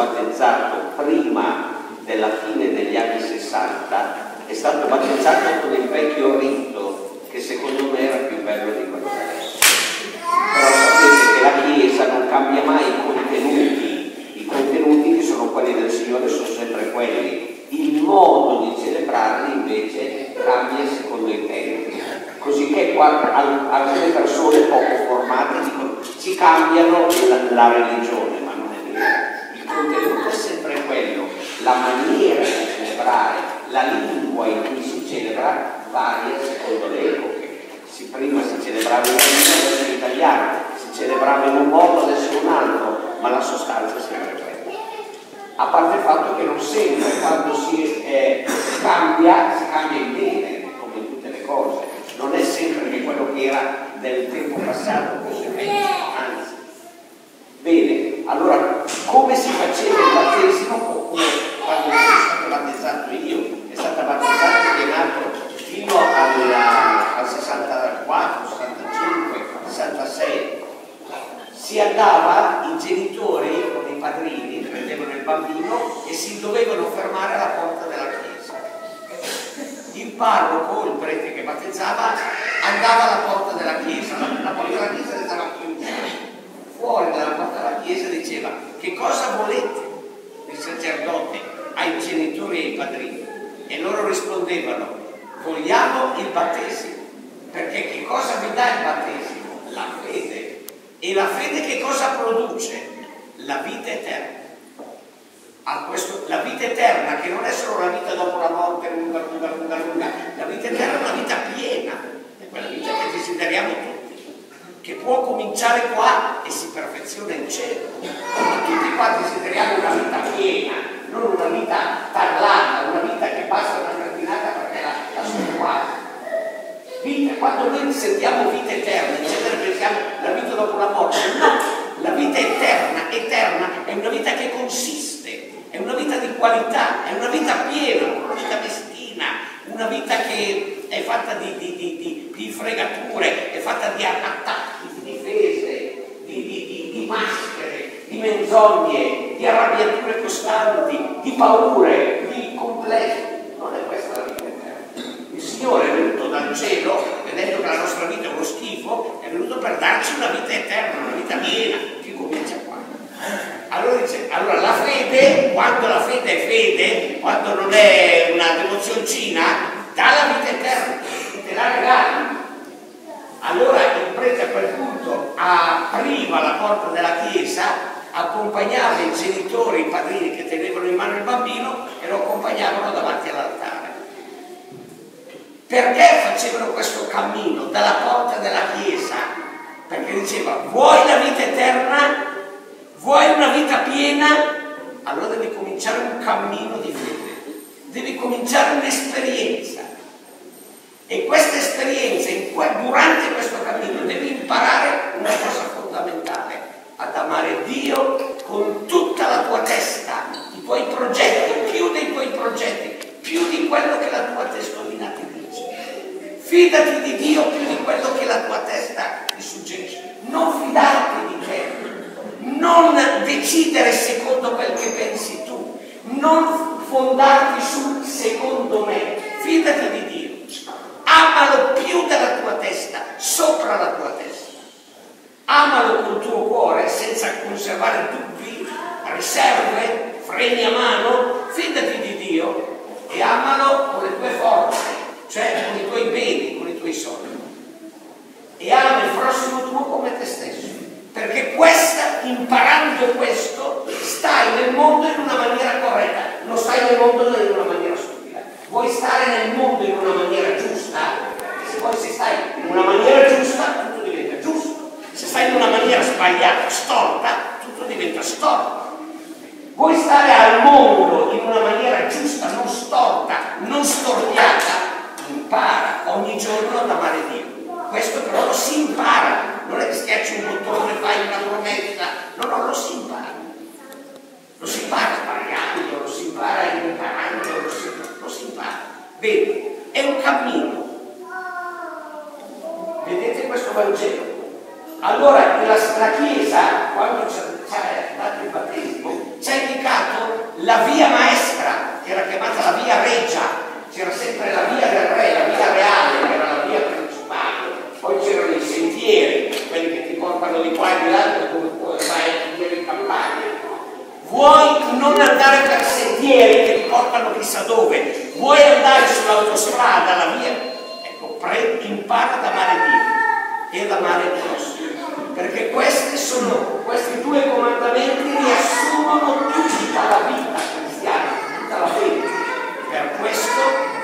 battezzato prima della fine degli anni 60 è stato battezzato con il vecchio rito, che secondo me era più bello di quello di adesso. Però sapete che la Chiesa non cambia mai i contenuti che sono quelli del Signore sono sempre quelli. Il modo di celebrarli invece cambia secondo i tempi, così che alcune persone poco formate dicono ci cambiano la religione, ma non è vero. Il contenuto è sempre quello, la maniera di celebrare, la lingua in cui si celebra varia secondo le epoche. Prima si celebrava in italiano, adesso in italiano, si celebrava in un modo, adesso in un altro, ma la sostanza è sempre quella. A parte il fatto che non sempre quando si cambia in bene, come in tutte le cose. Non è sempre che quello che era del tempo passato fosse meglio, anzi. Bene, allora come si faceva il battesimo? Oppure quando sono stato battezzato io, è stata battezzata e nato fino al 64, 65, 66. Si andava, i genitori con i padrini prendevano il bambino e si dovevano fermare alla porta della chiesa. Il parroco, il prete che battezzava, andava alla porta della chiesa, la porta della chiesa stava chiusa. Fuori dalla porta della chiesa diceva: che cosa volete? Il sacerdote ai genitori e ai padrini. E loro rispondevano: vogliamo il battesimo. Perché che cosa vi dà il battesimo? La fede. E la fede che cosa produce? La vita eterna. La vita eterna, che non è solo la vita dopo la morte, lunga, la vita eterna è una vita piena, è quella vita che desideriamo tutti, che può cominciare qua e si perfeziona in cielo. Ma tutti qua desideriamo una vita piena, non una vita parlata, una vita che basta una giardinata perché la sono quasi. Quando noi sentiamo vita eterna, in genere pensiamo la vita dopo la morte. No, la vita eterna è una vita che consiste, è una vita di qualità, è una vita piena, una vita meschina, una vita che è fatta di fregature, è fatta di attacchi, di difese, di maschere, di menzogne, di arrabbiature costanti, di paure, di complessi. Non è questa la vita eterna. Il Signore è venuto dal cielo, vedendo che la nostra vita è uno schifo, è venuto per darci una vita eterna, una vita piena, che comincia qua. Allora dice, la fede, quando la fede è fede, quando non è una devozioncina, dà la vita eterna, te la regala. Allora il prete a quel punto apriva la porta della chiesa, accompagnava i genitori, i padrini che tenevano in mano il bambino e lo accompagnavano davanti all'altare. Perché facevano questo cammino dalla porta della chiesa? Perché diceva: vuoi la vita eterna? Vuoi una vita piena? Allora devi cominciare un cammino di fede, devi cominciare un'esperienza. E questa esperienza, durante questo cammino, devi imparare una cosa fondamentale: ad amare Dio con tutta la tua testa, i tuoi progetti, più dei tuoi progetti, più di quello che la tua testolina ti dice. Fidati di Dio più di quello che la tua testa ti suggerisce. Non fidarti di te, non decidere secondo quel che pensi tu, non fondarti sul secondo me. Fidati di Dio, amalo più della tua testa, sopra la tua testa. Amalo col tuo cuore senza conservare dubbi, riserve, freni a mano. Fidati di Dio e amalo con le tue forze, cioè con i tuoi beni, con i tuoi soldi. E ama il prossimo tuo come te stesso, perché imparando questo, stai nel mondo in una maniera corretta, non stai nel mondo in una maniera stupida. Vuoi stare nel mondo in una maniera giusta? Se stai in una maniera giusta, tutto diventa giusto. Se stai in una maniera sbagliata, storta, tutto diventa storto. Vuoi stare al mondo in una maniera giusta, non storta, non storpiata? Impara ogni giorno ad amare Dio. Questo però lo si impara, non è che schiacci un bottone, fai una promessa, no, lo si impara. Lo si impara sbagliando, lo si impara imparando, lo si impara. Bene, è un cammino. Vedete questo Vangelo? Allora la Chiesa, quando ci ha dato il battesimo, ci ha indicato la via maestra, che era chiamata la via regia, c'era sempre la via del re, la via reale, che era la via principale, poi c'erano i sentieri, quelli che ti portano di qua e di là, dove vai a vivere in campagna. Vuoi non andare per sentieri che ti portano chissà dove, vuoi andare sull'autostrada, la via, ecco, impara ad amare Dio e ad amare il prossimo, perché questi due comandamenti riassumono tutta la vita cristiana, tutta la fede. Per questo,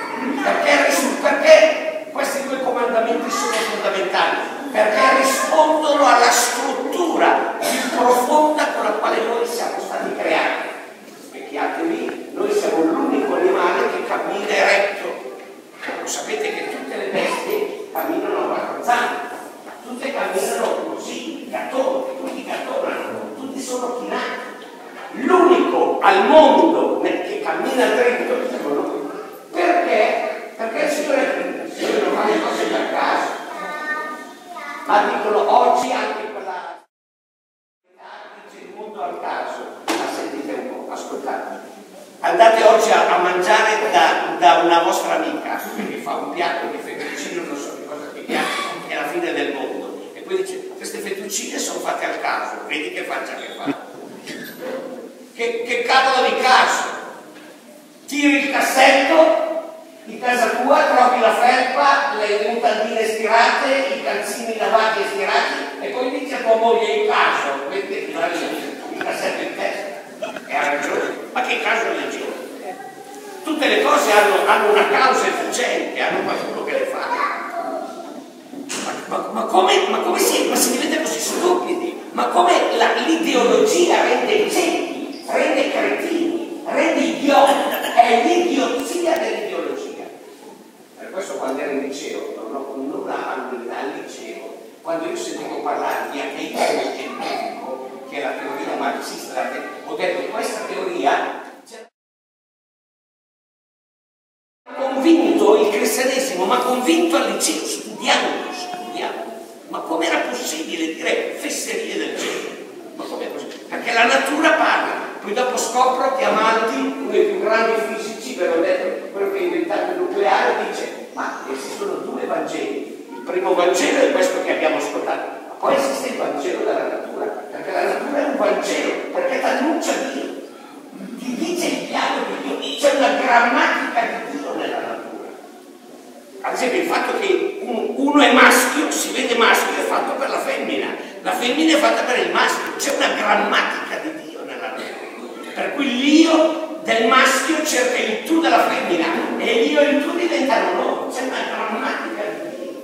perché questi due comandamenti sono fondamentali? Perché rispondono alla struttura più profonda con la quale noi siamo stati creati. Specchiatevi, noi siamo l'unico animale che cammina eretto. Lo sapete che tutte le bestie camminano a quattro zampe, tutte camminano così, tutti gattonano, tutti sono chinati. L'unico al mondo che cammina dritto siamo noi. Perché? Perché il Signore non fa le cose per caso. Ma dicono oggi anche quella dice il mondo al caso. Ma sentite un po', ascoltate. Andate oggi a mangiare da una vostra amica che vi fa un piatto di fettuccine, non so che cosa vi piace, è la fine del mondo. E poi dice, queste fettuccine sono fatte al caso, vedi che faccia che fa. Che cavolo di caso! Tiri il cassetto, in casa tua trovi la felpa, le mutandine stirate, i calzini lavati e stirati, e poi dici a tua moglie il caso, vedi che ti va il cassetto in testa. E ha ragione, ma che caso leggione? Tutte le cose hanno una causa efficiente, hanno qualcuno che le fa. Ma come si diventa così stupidi? Ma come l'ideologia rende incendi, rende cretini, rende idioti? È l'idiozia dell'ideologia. Per questo quando ero in liceo, non al liceo, quando io sentivo parlare di ateismo scientifico, che è la teoria marxista, ho detto questa teoria ha convinto il cristianesimo, ma convinto al liceo, studiando. Ma com'era possibile dire fesserie del genere? Ma com'è possibile? Perché la natura parla. Poi dopo scopro che Amaldi, uno dei più grandi fisici, ve l'ho detto, quello che ha inventato il nucleare, dice ma esistono due Vangeli. Il primo Vangelo è questo che abbiamo ascoltato, ma poi esiste il Vangelo della natura, perché la natura è un Vangelo, perché ti annuncia Dio, ti dice il piano di Dio, c'è una grammatica di Dio nella natura. Ad esempio il fatto che uno è maschio, si vede maschio, è fatto per la femmina è fatta per il maschio, c'è una grammatica di Dio nella natura, per cui l'io del maschio cerca il tu della femmina e l'io e il tu diventano loro, c'è una grammatica di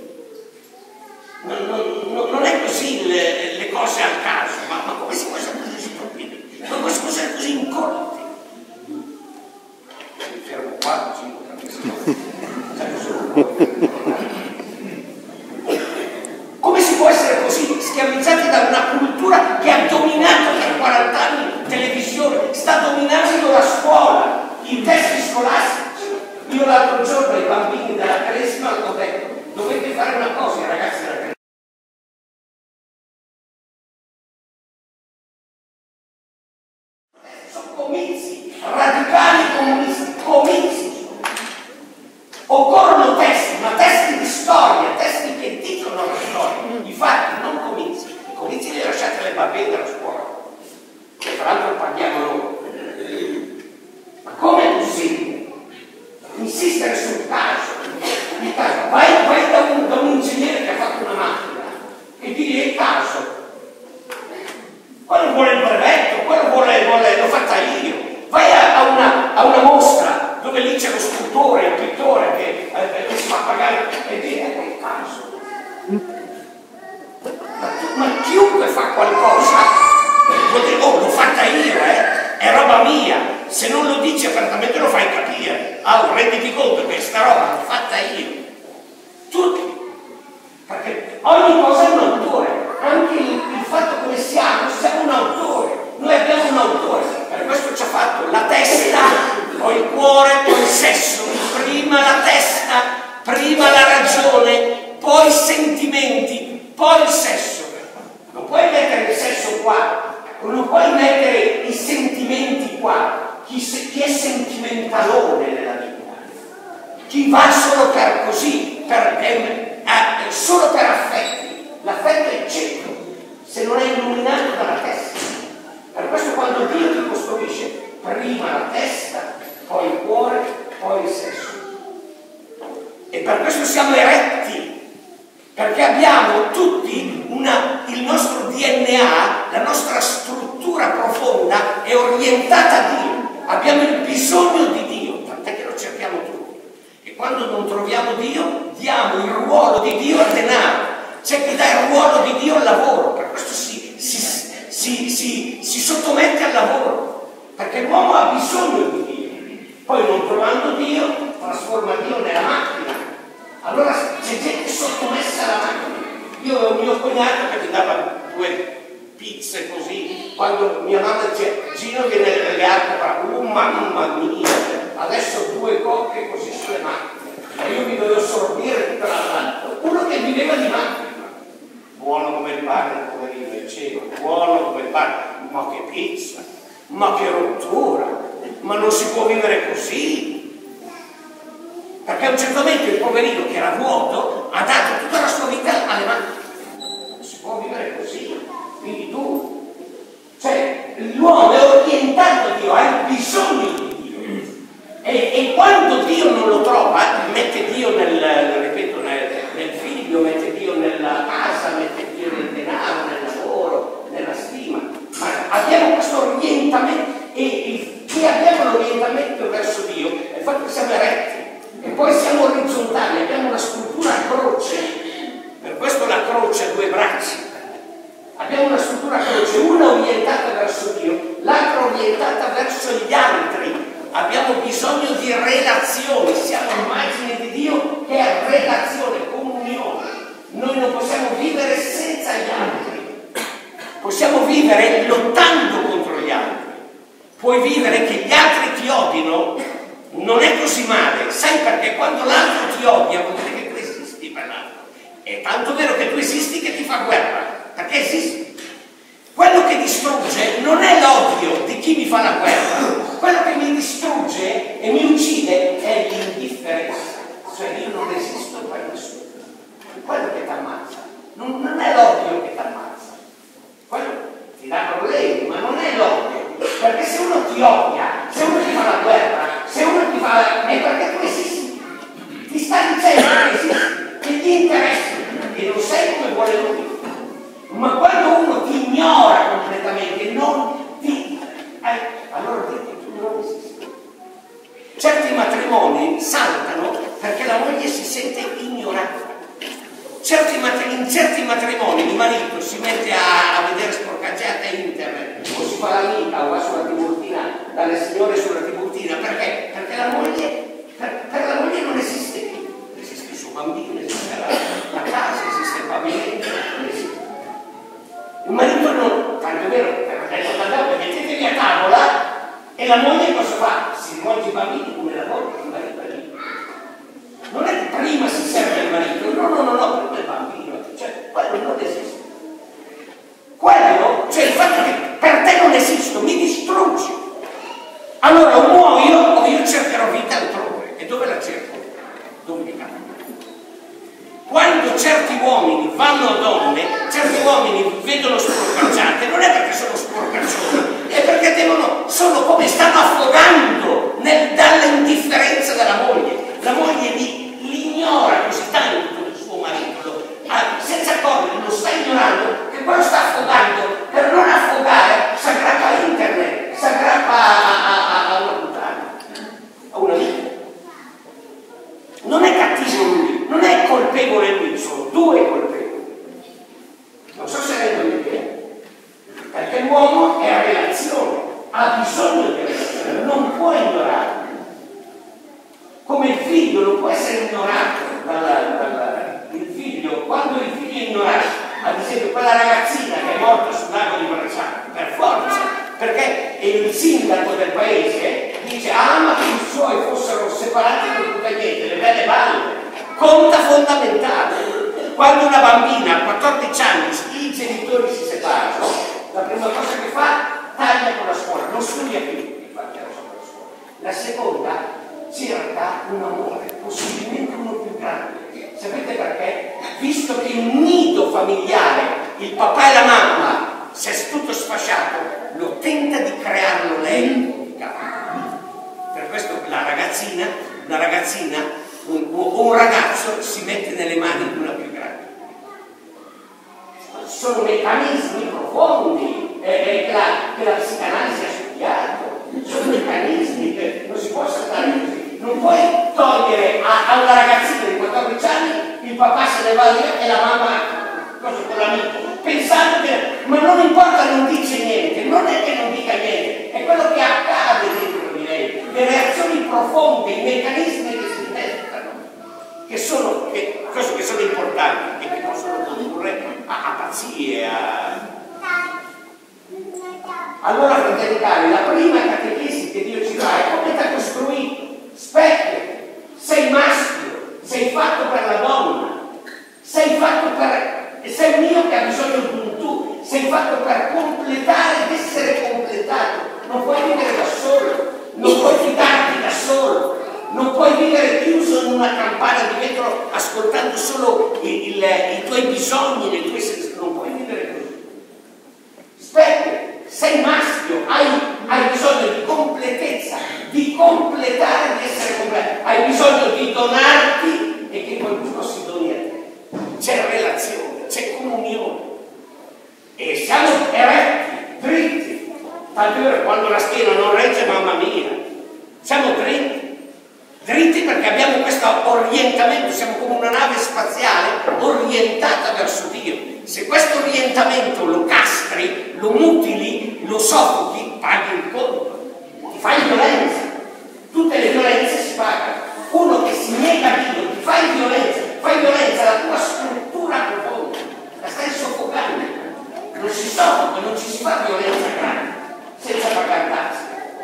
Dio. Non è così le cose al caso, ma come si può essere così stupidi? Come si può essere così incolti? Mi fermo qua, così non capisco. Come si può essere così schiavizzati da una cultura che ha dominato per 40 anni televisione, sta dominando la scuola, i testi scolastici? Io l'altro giorno ai bambini della Cresima ho detto dovete fare una cosa, ragazzi della Cresima. Sono comizi, radicali comunisti, comizi. Occorrono testi, ma testi di storia, testi che dicono la storia, i fatti, non comizi. I comizi li lasciate alle bambine della scuola, che tra l'altro paghiamo noi. Ma come è possibile? Insistere sul caso. Vai da un ingegnere che ha fatto una macchina e digli il caso. Quello vuole il brevetto, quello vuole l'ho fatta io. Vai a una mostra dove lì c'è lo scultore, il pittore che si fa pagare e dice ecco il caso. Ma chiunque fa qualcosa vuol dire oh l'ho fatta io, è roba mia. Se non lo dici apertamente lo fai capire. Renditi conto che sta roba l'ho fatta io. Tutti. Perché ogni cosa è un autore. Anche il fatto come siamo un autore. Noi abbiamo un autore. Per questo ci ha fatto la testa, poi il cuore, poi il sesso. Prima la testa, prima la ragione, poi i sentimenti, poi il sesso. Non puoi mettere il sesso qua, non puoi mettere i sentimenti qua. Chi va solo per così, solo per affetti. L'affetto è cieco se non è illuminato dalla testa. Per questo quando Dio ti costruisce, prima la testa, poi il cuore, poi il sesso. E per questo siamo eretti, perché abbiamo tutti il nostro DNA, la nostra struttura profonda è orientata a Dio. Abbiamo il bisogno di Dio, tant'è che lo cerchiamo tutti. E quando non troviamo Dio, diamo il ruolo di Dio al denaro. C'è chi dà il ruolo di Dio al lavoro, per questo si sottomette al lavoro, perché l'uomo ha bisogno di Dio. Poi non trovando Dio, trasforma Dio nella macchina. Allora c'è gente sottomessa alla macchina. Io avevo un mio cognato che mi dava 2 pizze così, quando mia mamma dice Gino viene nelle altre, mamma mia, adesso 2 cocche così sulle macchine. E io mi dovevo sorbire tutta la uno che viveva di macchina. Buono come il pane, poverino, dicevo, buono come il pane, ma che pizza, ma che rottura, ma non si può vivere così. Perché a un certo momento il poverino che era vuoto ha dato tutta la sua vita alle macchine. Non si può vivere così, quindi tu. Cioè, l'uomo è orientato a Dio, ha il bisogno di Dio. E quando Dio non lo trova, mette Dio nel figlio, mette Dio nella casa, mette Dio nel denaro, nel lavoro, nella stima. Ma abbiamo questo orientamento e abbiamo l'orientamento verso Dio, è il fatto che siamo eretti. E poi siamo orizzontali, abbiamo una struttura a croce, per questo la croce ha 2 bracci. Abbiamo una struttura a croce, una orientata verso Dio, l'altra orientata verso gli altri. Abbiamo bisogno di relazione, siamo immagine di Dio che è relazione, comunione. Noi non possiamo vivere senza gli altri, possiamo vivere lottando contro gli altri. Puoi vivere che gli altri ti odino, non è così male, sai perché quando l'altro ti odia vuol dire che tu esisti per l'altro. È tanto vero che tu esisti che ti fa guerra, perché esisti. Quello che distrugge non è l'odio di chi mi fa la guerra, quello che mi distrugge e mi uccide è l'indifferenza, cioè io non esisto per nessuno. Quello che ti ammazza, non è l'odio che ti ammazza, quello ti dà problemi, ma non è l'odio, perché se uno ti odia, se uno ti fa la guerra, se uno ti fa è perché tu esisti, ti sta dicendo che esisti, che ti interessa, che non sei come vuole lui. Ma quando uno ti ignora completamente, non ti allora che tu non esisti. Certi matrimoni saltano perché la moglie si sente ignorata. In certi matrimoni il marito si mette a vedere sporcaggiate a internet o si fa l'amica o va sulla Tiburtina dalle signore sulla Tiburtina. Perché? Perché la moglie per la moglie non esiste più. Esiste il suo bambino, esiste la casa, esiste il pavimento, non esiste. Il marito non, tanto è vero, perché mettetevi a tavola e la moglie cosa fa? Si rivolge i bambini come la moglie, il marito è lì. Non è che prima si serve il marito, no, prima il bambino, cioè quello non esiste. Quello, cioè il fatto che per te non esisto, mi distruggi. Allora o muoio o io cercherò vita altrove. E dove la cerco? Dove mi capita? Quando certi uomini vanno a donne, certi uomini vedono sporcacciate, non è perché sono sporcaccioni, è perché sono come stanno affogando dall'indifferenza della moglie. La moglie li ignora così tanto il suo marito, senza accorgersi, lo sta ignorando, che quello sta affogando. Per non affogare si aggrappa a internet, si aggrappa a una puttana, a una vita. Non è cattivo lui, non è colpevole lui, sono 2 colpevoli. Non so se rendo l'idea. Perché l'uomo è a relazione, ha bisogno di relazione, non può ignorare. Come il figlio non può essere ignorato il figlio, quando il figlio è ignorato, ad esempio quella ragazzina che è morta sul lago di Bracciano, per forza, perché il sindaco del paese dice ama che i suoi fossero separati non tutta niente, le belle balle, conta fondamentale. Quando una bambina a 14 anni i genitori si separano, la prima cosa che fa, taglia con la scuola, non studia più, infatti era sopra la scuola. La seconda, cerca un amore. possibilmente uno più grande. Sapete perché? Visto che il nido familiare, il papà e la mamma, se è tutto sfasciato, lo tenta di crearlo lei. Per questo una ragazzina o un ragazzo si mette nelle mani di una più grande. Sono meccanismi profondi che la psicanalisi ha studiato, sono meccanismi che non si può saltare così. Non puoi togliere a una ragazzina di 14 anni, il papà se ne va via e la mamma cosa con l'amico, pensando che ma non importa, non dice niente, non è che non dica niente, è quello che accade dentro di lei, le reazioni profonde, i meccanismi che si testano, che sono importanti e che possono condurre a pazzie. Allora, fratelli cari, la prima catechesi che Dio ci dà è come ti ha costruito. Specchio, sei maschio, sei fatto per la donna, sei un io che ha bisogno di un tu, sei fatto per completare ed essere completato. Non puoi vivere da solo, non puoi fidarti da solo, non puoi vivere chiuso in una campana di vetro ascoltando solo i tuoi bisogni, le tue sensazioni, non puoi vivere così. Specchio, sei maschio, hai bisogno di completezza, di completare, di essere completo, hai bisogno di donarti e che qualcuno si doni a te. C'è relazione, c'è comunione e siamo eretti, dritti, tanto è vero quando la schiena non regge, mamma mia, siamo dritti perché abbiamo questo orientamento, siamo come una nave spaziale orientata verso Dio. Se questo orientamento lo castri, lo mutili, lo soffochi, paghi il conto, ti fai violenza. Tutte le violenze si pagano. Uno che si nega a Dio, ti fai violenza alla tua struttura profonda, la stai soffocando. Non si soffoca, non ci si fa violenza grande, senza pagare tasse.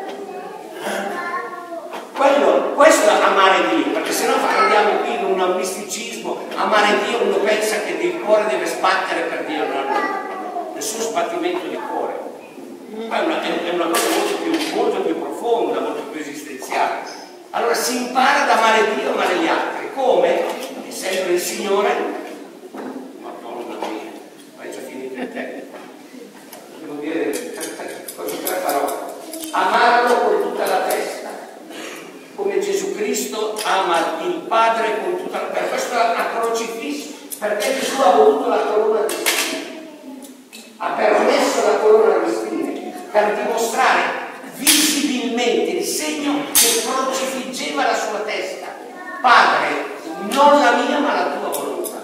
Questo è amare Dio, perché sennò andiamo qui in un misticismo. Amare Dio, uno pensa che il cuore deve sbattere per Dio, no, nessun sbattimento di cuore. Ma è una cosa molto più profonda, molto più esistenziale. Allora si impara ad amare Dio e amare gli altri. Come? È sempre il Signore. Madonna mia, hai già finito il tempo. Devo dire tre parole. Amarlo con tutta la testa, come Gesù Cristo ama il Padre con tutta la testa. Per questo ha crocifisso, perché Gesù ha voluto la corona di spine, ha permesso la corona di spine per dimostrare visibilmente il segno che crocifiggeva la sua testa. Padre, non la mia ma la tua volontà.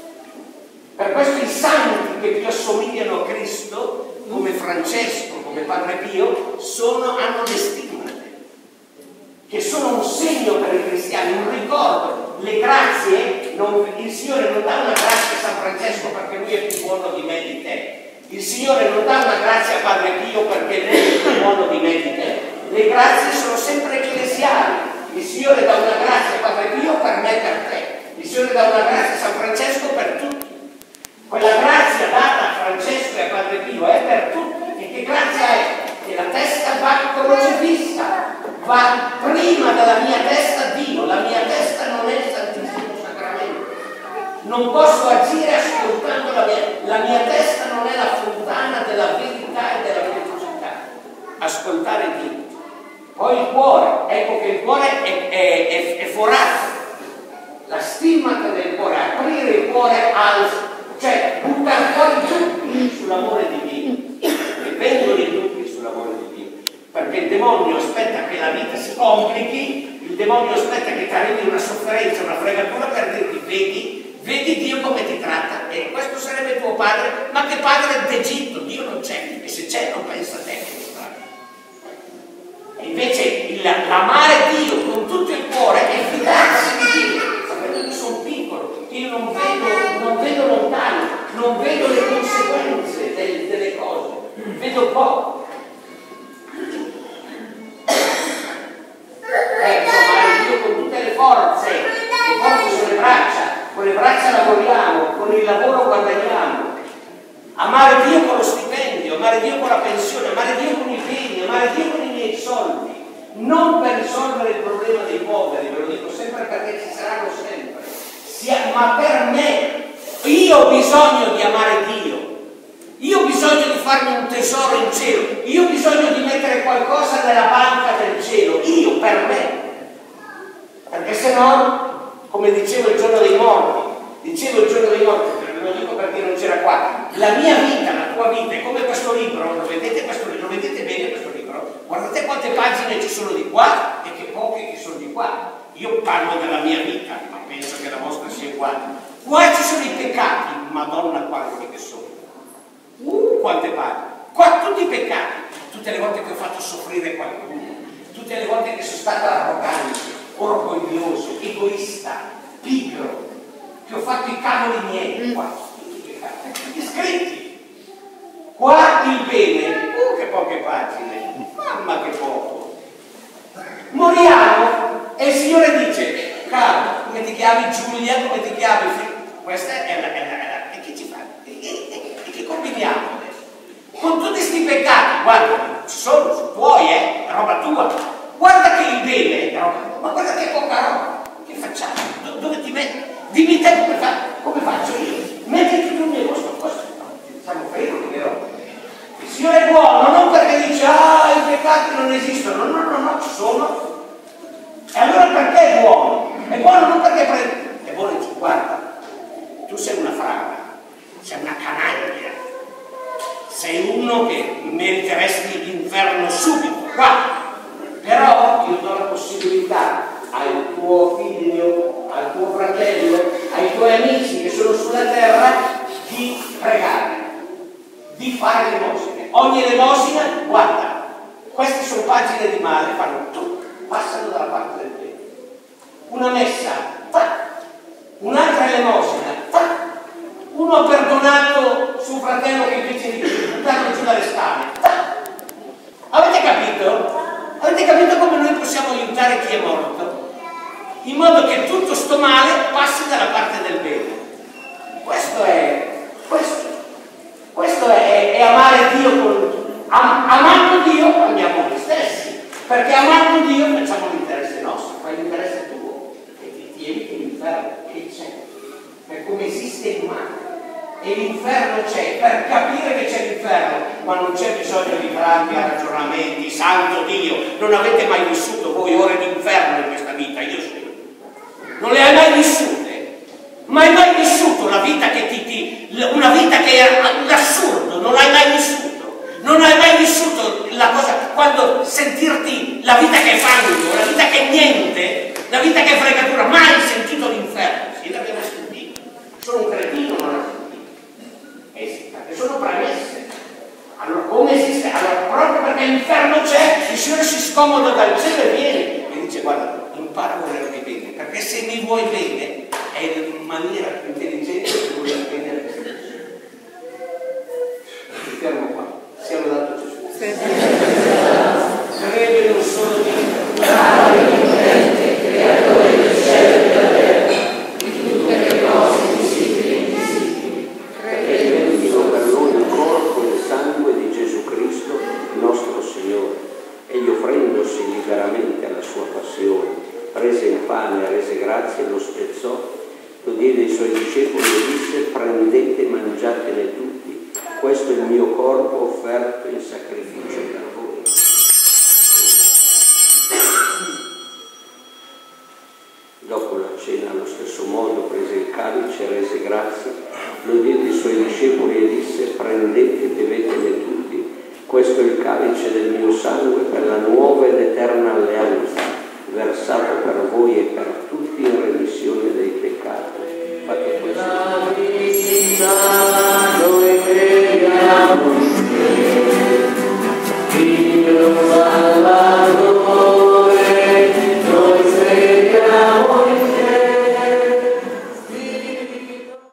Per questo i santi che più assomigliano a Cristo, come Francesco, come Padre Pio, hanno le stigmate, che sono un segno per i cristiani, un ricordo. Le grazie, il Signore non dà una grazia a San Francesco perché lui è più buono di me di te. Il Signore non dà una grazia a Padre Pio perché lui è più buono di me di te. Le grazie sono sempre ecclesiali. Il Signore dà una grazia a Padre Pio per me e per te. Il Signore dà una grazia a San Francesco per tutti. Quella grazia data a Francesco e a Padre Pio è per tutti. E che grazia è? Che la testa va crocifissa, va prima della mia testa Dio. La mia testa non è il Santissimo Sacramento. Non posso agire ascoltando la mia testa, non è la fontana della verità e della velocità. Ascoltare Dio. Poi il cuore, ecco che il cuore è forato. La stigmata del cuore, aprire il cuore cioè buttare fuori i dubbi sull'amore di Dio. E vengono i dubbi sull'amore di Dio. Perché il demonio aspetta che la vita si complichi, il demonio aspetta che ti arrivi una sofferenza, una fregatura per dirti vedi Dio come ti tratta, e questo sarebbe tuo padre, ma che padre d'Egitto, Dio non c'è, e se c'è non pensa a te che è strano. E invece l'amare Dio con tutto il cuore è fidarsi di Dio, sapendo che sono piccolo, che io non vedo lontano, non vedo le conseguenze delle cose, vedo poco. Amare Dio con tutte le forze sono le braccia, con le braccia lavoriamo, con il lavoro guadagniamo. Amare Dio con lo stipendio, amare Dio con la pensione, amare Dio con i beni, amare Dio con i miei soldi, non per risolvere il problema dei poveri, ve lo dico sempre perché ci saranno sempre, ma per me, io ho bisogno di amare Dio, io ho bisogno di farmi un tesoro in cielo, io ho bisogno di mettere qualcosa nella banca del cielo, io per me, perché se no, come dicevo il giorno dei morti, lo dico perché non c'era qua, la mia vita, la tua vita è come questo libro, lo vedete bene questo libro? Guardate quante pagine ci sono di qua e che poche ci sono di qua. Io parlo della mia vita, ma penso che la vostra sia uguale. Qua ci sono i peccati, Madonna quanti che sono. Quante pagine. Qua tutti i peccati, tutte le volte che ho fatto soffrire qualcuno, tutte le volte che sono stato arrogante, orgoglioso, egoista, pigro, che ho fatto i cavoli miei, qua, tutti scritti. Qua il bene, che poche pagine, mamma che poco. Moriamo e il Signore dice, caro, come ti chiami Giulia, come ti chiami? Questa è la e che ci fa? E che combiniamo adesso? Con tutti questi peccati, guarda, sono tuoi, è roba tua. Guarda che il bene è roba, ma guarda che poca roba. Che facciamo? Dove ti metti? Dimmi te come faccio io? Mettiti tu nel vostro posto. Siamo fermi, vero? Il Signore è buono, non perché dice, i peccati non esistono. No, ci sono. E allora perché è buono? È buono non perché è buono, dice, guarda, tu sei una frana, sei una canaglia, sei uno che meriteresti l'inferno subito, qua. Però io do la possibilità al tuo figlio, al tuo fratello, ai tuoi amici che sono sulla terra di pregare, di fare l'elemosina. Ogni elemosina, guarda, queste sono pagine di male, fanno tutto, passano dalla parte del bene. Una messa, un'altra elemosina, uno ha perdonato suo fratello che invece di buttarlo giù dalle scale. Avete capito? Avete capito come noi possiamo aiutare chi è morto? In modo che tutto sto male passi dalla parte del bene. Questo è amare Dio. Amando Dio cambiamo noi stessi, perché amando Dio facciamo l'interesse nostro, fai l'interesse tuo e ti eviti l'inferno che c'è, per come esiste il male. E l'inferno c'è, per capire che c'è l'inferno, ma non c'è bisogno di grandi ragionamenti. Santo Dio, non avete mai vissuto voi ore di inferno in questa vita? Io sì. Non le hai mai vissute? Ma hai mai vissuto una vita una vita che è un assurdo? Non l'hai mai vissuto? Non hai mai vissuto la cosa, quando sentirti la vita che fanno, la vita che è niente, la vita che è fregatura? Mai sentito l'inferno? Sì, l'abbiamo sentito. Sono un cretino, non l'ho sentito. Perché sono premesse. Allora, come esiste? Allora, proprio perché l'inferno c'è, il Signore si scomoda dal cielo e viene e dice, guarda, impara a volermi bene, perché se mi vuoi bene è in maniera più intelligente che vuoi bene a te stesso. Mi fermo qua. Sia lodato Gesù. Crede non solo Dio, creatore del cielo e della terra, di tutte le cose visibili e invisibili. Crede in Dio per noi il corpo e il sangue di Gesù Cristo, nostro Signore. Egli offrendosi liberamente alla sua passione, prese il pane, rese grazie, lo spezzò, lo diede ai suoi discepoli e disse: prendete e mangiatene tutti, questo è il mio corpo offerto in sacrificio per voi. Dopo la cena, allo stesso modo, prese il calice, rese grazie, lo diede ai suoi discepoli e disse: prendete e bevetene tutti, questo è il calice del mio sangue per la nuova ed eterna